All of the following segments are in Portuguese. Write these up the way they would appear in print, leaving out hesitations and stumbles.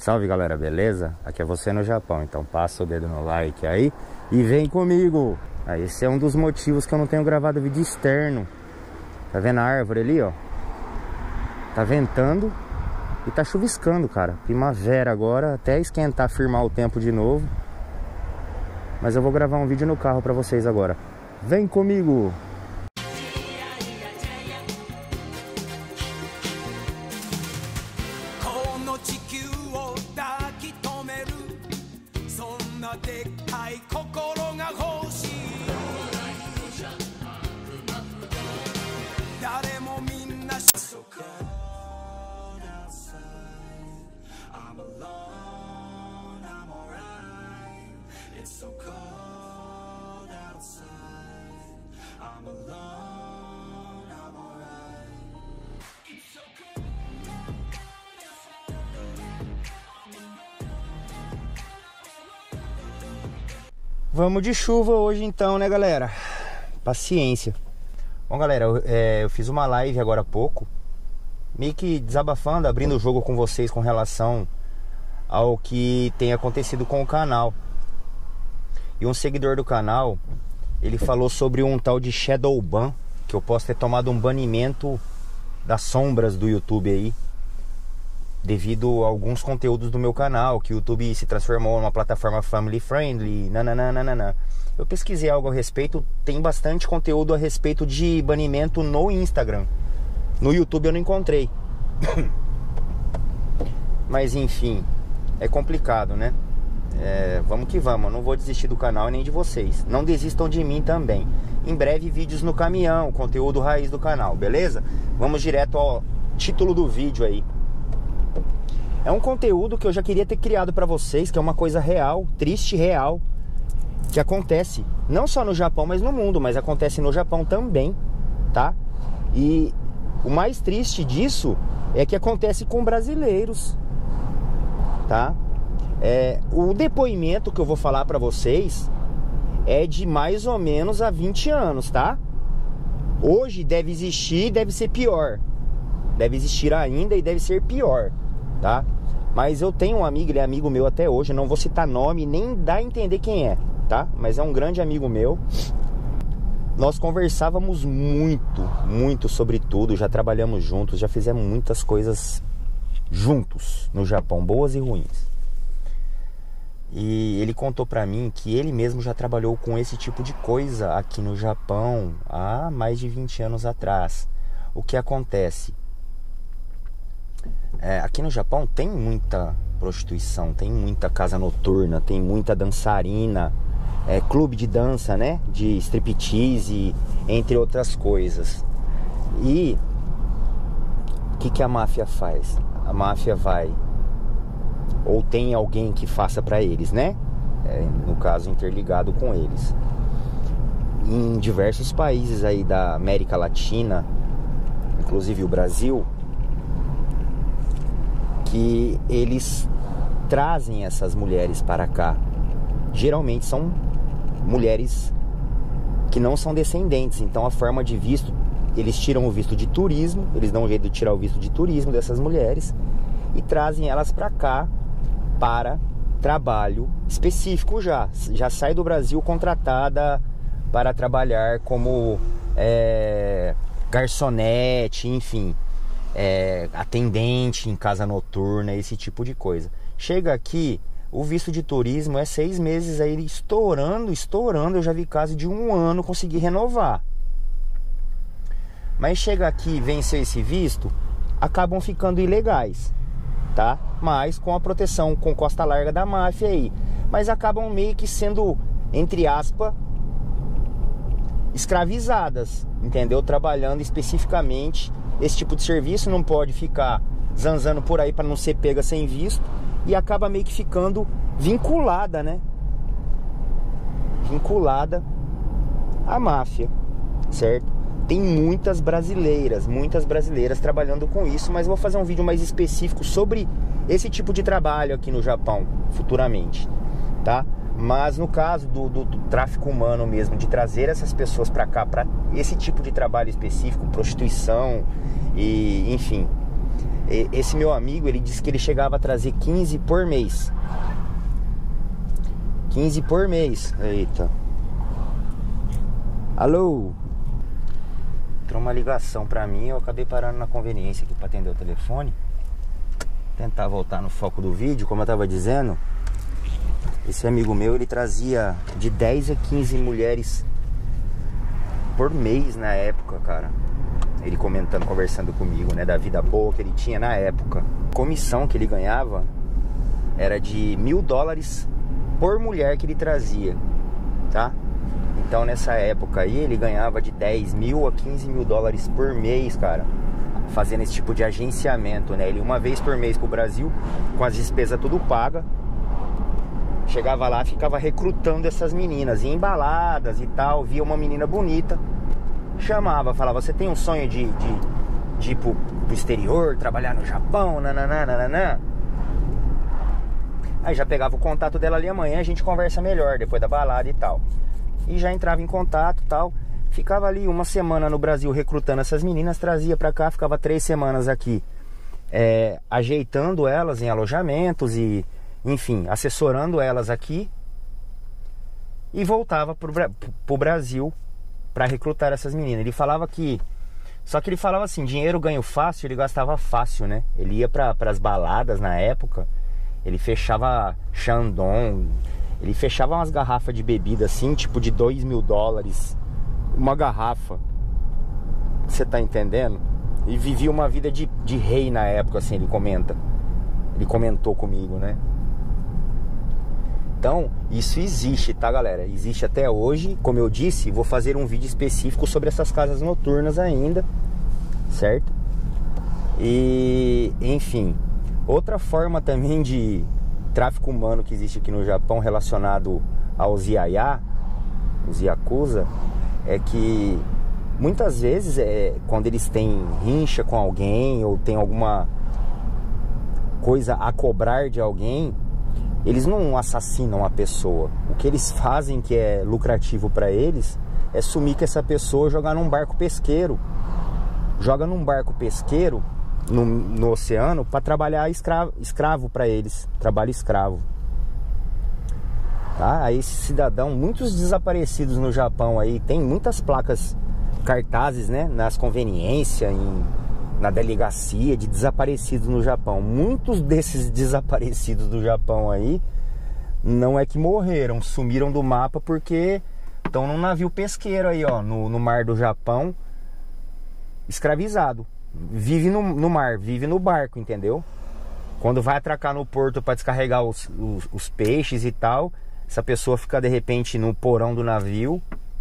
Salve galera, beleza? Aqui é você no Japão, então passa o dedo no like aí e vem comigo. Esse é um dos motivos que eu não tenho gravado vídeo externo. Tá vendo a árvore ali, ó? Tá ventando e tá chuviscando, cara. Primavera agora, até esquentar, firmar o tempo de novo. Mas eu vou gravar um vídeo no carro pra vocês agora. Vem comigo! Vamos de chuva hoje então, né galera? Paciência. Bom galera, eu fiz uma live agora há pouco, meio que desabafando, abrindo o jogo com vocês com relação ao que tem acontecido com o canal. E um seguidor do canal, ele falou sobre um tal de Shadow Ban, que eu posso ter tomado um banimento das sombras do YouTube aí, devido a alguns conteúdos do meu canal, que o YouTube se transformou numa plataforma family friendly, nananana. Eu pesquisei algo a respeito, tem bastante conteúdo a respeito de banimento no Instagram. No YouTube eu não encontrei. Mas enfim, é complicado, né? Vamos que vamos, eu não vou desistir do canal nem de vocês. Não desistam de mim também. Em breve vídeos no caminhão, conteúdo raiz do canal, beleza? Vamos direto ao título do vídeo aí. É um conteúdo que eu já queria ter criado pra vocês, que é uma coisa real, triste, real, que acontece não só no Japão, mas no mundo, mas acontece no Japão também, tá? E o mais triste disso é que acontece com brasileiros, tá? O depoimento que eu vou falar pra vocês é de mais ou menos há 20 anos, tá? Hoje deve existir e deve ser pior. Deve existir ainda e deve ser pior, tá? Mas eu tenho um amigo, ele é amigo meu até hoje, eu não vou citar nome, nem dar a entender quem é, tá? Mas é um grande amigo meu. Nós conversávamos muito sobre tudo, já trabalhamos juntos, já fizemos muitas coisas juntos no Japão, boas e ruins. E ele contou pra mim que ele mesmo já trabalhou com esse tipo de coisa aqui no Japão há mais de 20 anos atrás. O que acontece? Aqui no Japão tem muita prostituição, tem muita casa noturna, tem muita dançarina, clube de dança, né? De striptease, entre outras coisas. E o que a máfia faz? A máfia vai, ou tem alguém que faça pra eles, né? No caso, interligado com eles. Em diversos países aí da América Latina, inclusive o Brasil, que eles trazem essas mulheres para cá. Geralmente são mulheres que não são descendentes, então a forma de visto, eles tiram o visto de turismo, eles dão um jeito de tirar o visto de turismo dessas mulheres e trazem elas para cá para trabalho específico já sai do Brasil contratada para trabalhar como garçonete, enfim, atendente em casa noturna, esse tipo de coisa. Chega aqui, o visto de turismo é 6 meses aí, estourando, eu já vi caso de 1 ano conseguir renovar. Mas chega aqui, venceu esse visto, acabam ficando ilegais, tá? Mas com a proteção, com costa larga da máfia aí. Mas acabam meio que sendo, entre aspas, escravizadas, entendeu? Trabalhando especificamente esse tipo de serviço, não pode ficar zanzando por aí para não ser pega sem visto, e acaba meio que ficando vinculada, né? Vinculada à máfia, certo? Tem muitas brasileiras trabalhando com isso, mas vou fazer um vídeo mais específico sobre esse tipo de trabalho aqui no Japão futuramente, tá? Mas no caso do tráfico humano mesmo, de trazer essas pessoas para cá, para esse tipo de trabalho específico, prostituição e enfim, Esse meu amigo, ele disse que ele chegava a trazer 15 por mês. 15 por mês. Eita. Alô? Entrou uma ligação pra mim, eu acabei parando na conveniência aqui pra atender o telefone. Tentar voltar no foco do vídeo, como eu tava dizendo. Esse amigo meu, ele trazia de 10 a 15 mulheres por mês na época, cara. Ele comentando, conversando comigo, né, da vida boa que ele tinha na época. A comissão que ele ganhava era de $1.000 por mulher que ele trazia, tá? Então nessa época aí ele ganhava de 10 mil a 15 mil dólares por mês, cara, fazendo esse tipo de agenciamento, né? Ele uma vez por mês pro Brasil, com as despesas tudo paga. Chegava lá, ficava recrutando essas meninas, ia em baladas e tal, via uma menina bonita, chamava, falava, você tem um sonho de ir pro exterior, trabalhar no Japão, nananana. Aí já pegava o contato dela ali, amanhã a gente conversa melhor, depois da balada e tal. E já entrava em contato e tal. Ficava ali uma semana no Brasil recrutando essas meninas, trazia pra cá, ficava 3 semanas aqui ajeitando elas em alojamentos e, enfim, assessorando elas aqui. E voltava pro Brasil pra recrutar essas meninas. Ele falava que... Só que ele falava assim, dinheiro ganho fácil, ele gastava fácil, né? Ele ia pras baladas na época, ele fechava Chandon, ele fechava umas garrafas de bebida assim, tipo de $2.000 uma garrafa. Você tá entendendo? E vivia uma vida de rei na época, assim, ele comenta. Ele comentou comigo, né? Então, isso existe, tá, galera? Existe até hoje. Como eu disse, vou fazer um vídeo específico sobre essas casas noturnas ainda, certo? E, enfim, outra forma também de tráfico humano que existe aqui no Japão relacionado aos Yaya, os Yakuza, é que muitas vezes quando eles têm rincha com alguém ou tem alguma coisa a cobrar de alguém, eles não assassinam a pessoa. O que eles fazem, que é lucrativo para eles, é sumir com essa pessoa, jogar num barco pesqueiro. Joga num barco pesqueiro no oceano para trabalhar escravo para eles, trabalho escravo. Tá? Aí esse cidadão, muitos desaparecidos no Japão aí, tem muitas placas, cartazes, né, nas conveniências, na delegacia de desaparecidos no Japão. Muitos desses desaparecidos do Japão aí não é que morreram, sumiram do mapa porque estão num navio pesqueiro aí, ó, no mar do Japão, escravizado. Vive no mar, vive no barco, entendeu? Quando vai atracar no porto para descarregar os peixes e tal, essa pessoa fica de repente no porão do navio,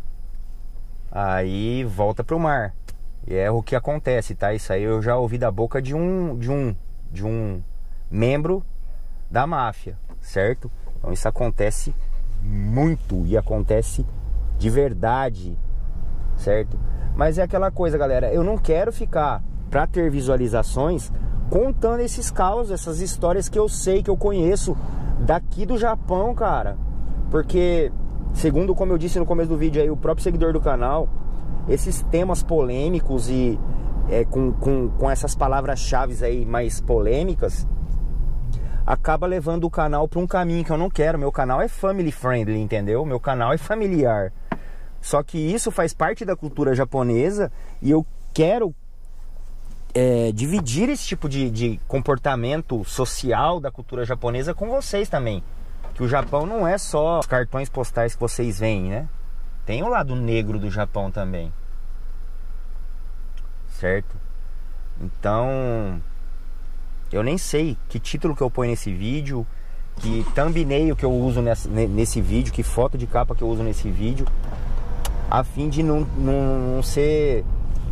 aí volta pro mar. E é o que acontece, tá? Isso aí eu já ouvi da boca de um membro da máfia, certo? Então isso acontece muito e acontece de verdade, certo? Mas é aquela coisa, galera, eu não quero ficar, pra ter visualizações, contando esses causos, essas histórias que eu sei, que eu conheço daqui do Japão, cara. Porque, segundo como eu disse no começo do vídeo aí, o próprio seguidor do canal, esses temas polêmicos e com essas palavras-chave aí mais polêmicas, acaba levando o canal para um caminho que eu não quero. Meu canal é family friendly, entendeu? Meu canal é familiar. Só que isso faz parte da cultura japonesa e eu quero dividir esse tipo de comportamento social da cultura japonesa com vocês também. Que o Japão não é só os cartões postais que vocês veem, né? Tem o lado negro do Japão também, certo? Então, eu nem sei que título que eu ponho nesse vídeo, que thumbnail que eu uso nesse vídeo, que foto de capa que eu uso nesse vídeo, a fim de não ser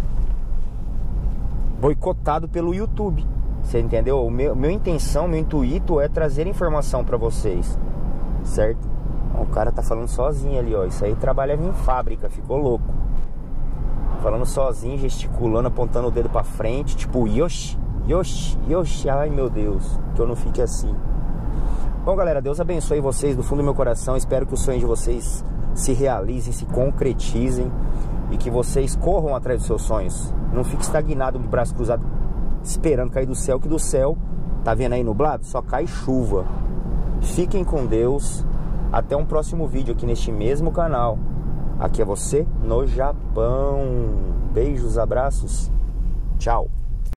boicotado pelo YouTube. Você entendeu? Meu intenção, meu intuito é trazer informação pra vocês, certo? O cara tá falando sozinho ali, ó. Isso aí trabalhava em fábrica, ficou louco. Falando sozinho, gesticulando, apontando o dedo pra frente, tipo, Yoshi, Yoshi, Yoshi. Ai, meu Deus, que eu não fique assim. Bom, galera, Deus abençoe vocês do fundo do meu coração. Espero que os sonhos de vocês se realizem, se concretizem e que vocês corram atrás dos seus sonhos. Não fique estagnado de braço cruzado esperando cair do céu, que do céu, tá vendo aí nublado? Só cai chuva. Fiquem com Deus. Até um próximo vídeo aqui neste mesmo canal. Aqui é você no Japão. Beijos, abraços. Tchau.